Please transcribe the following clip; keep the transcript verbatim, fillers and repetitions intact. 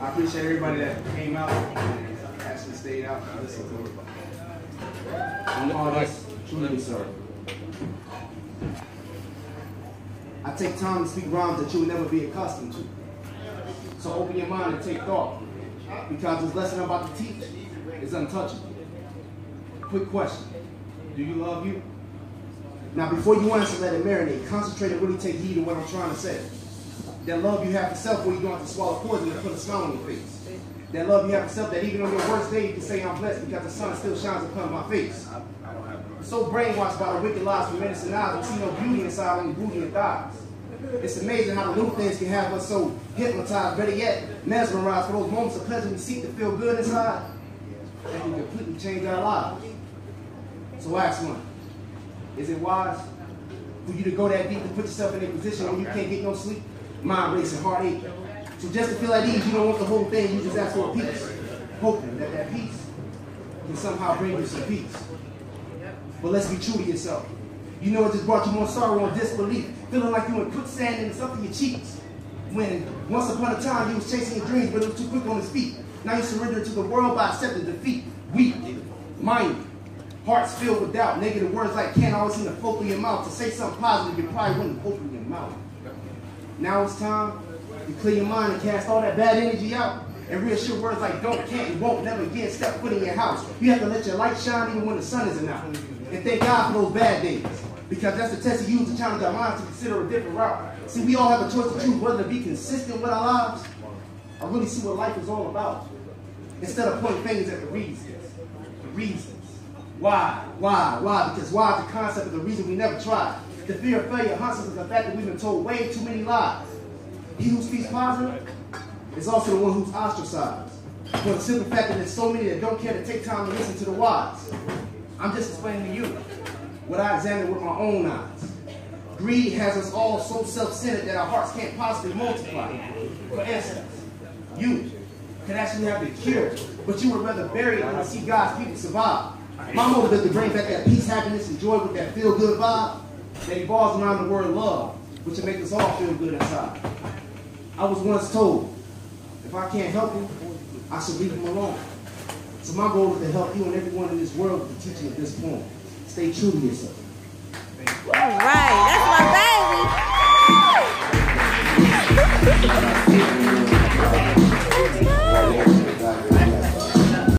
I appreciate everybody that came out and actually stayed out and listened to it. Oh, that's truly, sir. I take time to speak rhymes that you will never be accustomed to. So open your mind and take thought, because this lesson I'm about to teach is untouchable. Quick question: do you love you? Now, before you answer, let it marinate. Concentrate and really take heed of what I'm trying to say. That love you have for self where you don't have to swallow poison and put a smile on your face. That love you have for self that even on your worst day you can say I'm blessed because the sun still shines upon my face. So brainwashed by the wicked lies from innocent eyes, we see no beauty inside only booty and thighs. It's amazing how the little things can have us so hypnotized, better yet, mesmerized for those moments of pleasure we seek to feel good inside. That can completely change our lives. So ask one. Is it wise for you to go that deep and put yourself in a position where you can't get no sleep? Mind racing, heart aching. So just to feel at ease, you don't want the whole thing, you just ask for a piece. Hoping that that peace can somehow bring you some peace. But let's be true to yourself. You know it just brought you more sorrow and disbelief. Feeling like you in quicksand and it's up to your cheeks. When once upon a time you was chasing your dreams, but it was too quick on his feet. Now you surrender to the world by accepting defeat. Weak, minded. Hearts filled with doubt, negative words like can't always seem to flow through your mouth. To say something positive, you probably wouldn't open your mouth. Now it's time to clear your mind and cast all that bad energy out. And reassure words like don't, can't, and won't, never again step foot in your house. You have to let your light shine even when the sun isn't out. And thank God for those bad days. Because that's the test He used to challenge our minds to consider a different route. See, we all have a choice to choose whether to be consistent with our lives or really see what life is all about. Instead of pointing fingers at the reasons. The reasons. Why? Why? Why? Because why is the concept of the reason we never tried. The fear of failure haunts us is the fact that we've been told way too many lies. He who speaks positive is also the one who's ostracized. For the simple fact that there's so many that don't care to take time to listen to the wise. I'm just explaining to you what I examined with my own eyes. Greed has us all so self-centered that our hearts can't possibly multiply. For instance, you could actually have the cure, but you would rather bury it than to see God's people survive. My motive is to bring back that peace, happiness, and joy with that feel-good vibe that evolves around the word love, which will make us all feel good inside. I was once told, if I can't help you, I should leave him alone. So my goal is to help you and everyone in this world with the teaching of this poem. Stay true to yourself. All right, that's my baby.